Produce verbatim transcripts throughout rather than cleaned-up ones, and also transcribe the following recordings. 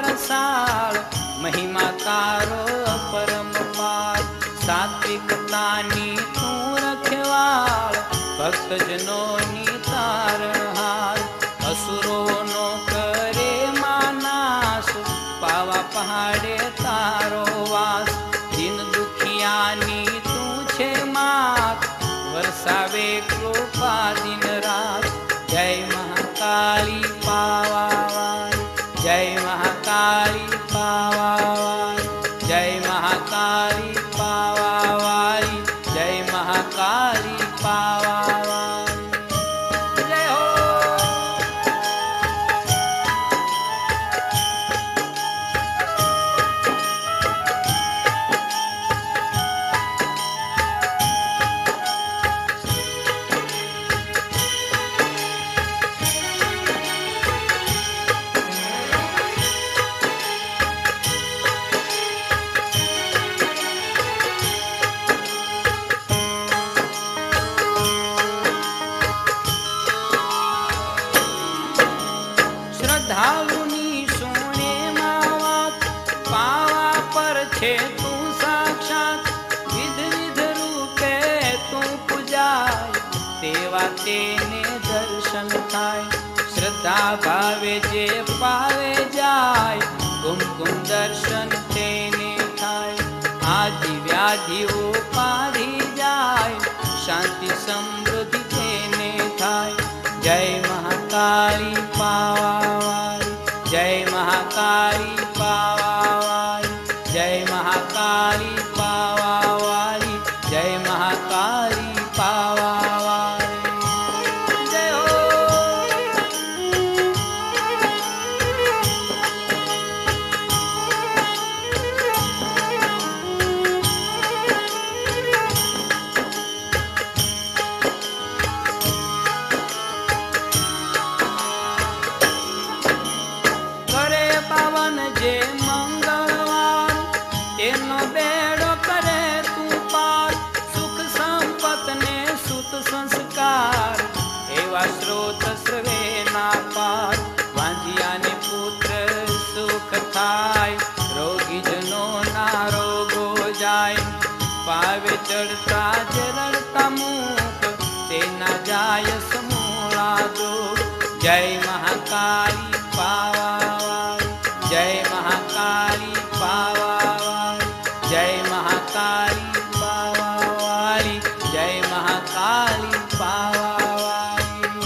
રસાળ મહિમા તારો પરમ પાર સાત્વિકતાની તું રખવાળ ભક્તજનોની તારણહાર અસુરોનો કરે માનાશ પાવા પહાડે તારો વાસ દિન દુખિયાની તું છે માત વરસાવે કૃપા દિન રાત જય મહાકાળી પાવાવાળી જય મહાકાળી પાવાવાળી જય મહાકાળી પાવાવાળી જય મહાકાળી પાવાવાળી જય હો. શ્રદ્ધાળુની સોને માવાત પાવા પર છે તું સાક્ષાત વિધ વિધ રૂપે તું પૂજાય તેવા તેને દર્શન થાય શ્રદ્ધા ભાવે જે પાવે જાય કુમકુમ દર્શન તેને થાય આદિ વ્યાધિ ઉપાધિ જાય શાંતિ સમૃદ્ધિ તેને થાય જય મહાકાળી પાવાવાળી જય મહાકાળી પાવાવાળી જય મહાકાળી પાવાવાળી જય મહાકાળી પાવાવાળી જય હો. કરે પાવન જે મંગળવાર તેનો બેડો કરે તું પાર સુખ સંપત ને સુત સંસ્કાર એવા સ્રોત સર્વેના પાર વાંધિયાને પુત્ર સુખ થાય રોગીજનો ના રોગો જાય પાવે ચડતા જે રડતા મુખ તેના જાય સમૂળા દુઃખ જય મહાકાળી પાવાવાળી જય મહાકાળી પાવાવાળી જય મહાકાળી પાવાવાળી જય મહાકાળી પાવાવાળી.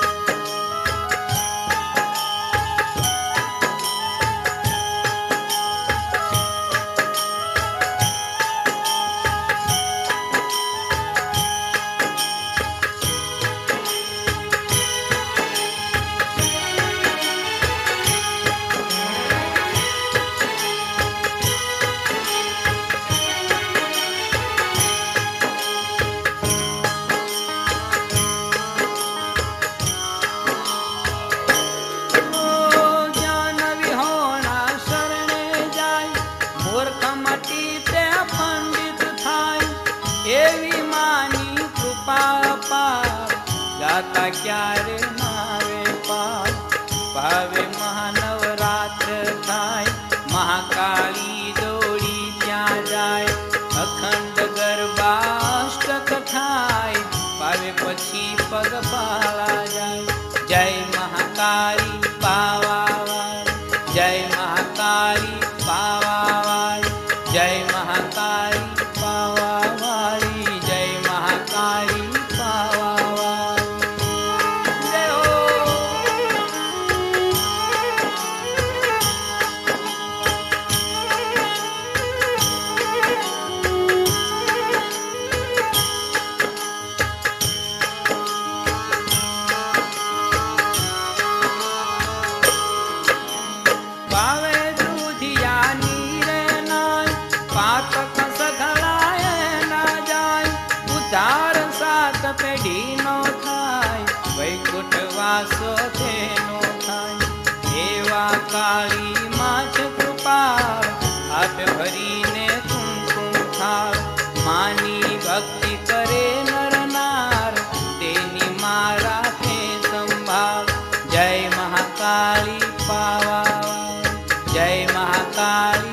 એવી માની કૃપા પાર ગાતા ક્યારે નાવે પાર ભાવે મહાનવરાત્ર થાય મહાકાળી દોડી ત્યાં જાય અખંડ ગરબાષ્ટક થાય પાવે પછી પગપાળા જાય જય મહાકાળી પાવાવાળી જય મહાકાળી પાવાવાળી જય મહાકાળી પાવાવાળી જય મહાકાળી પાવાવાળી જય હો. પાવે દૂધિયા નીરે નાય પાતક સઘળાય ના જાય ઉધાર સાત પેઢીનો થાય વૈકુંઠ વાસો તેનો થાય એવા કાળી માછ કૃપાળ હાથ ભરીને કુમકુમ થાળ માની ભક્તિ કરે નર નાર તેની મારા તે સંભાળ જય મહાકાળી પાવાવાળી जय महाकाली।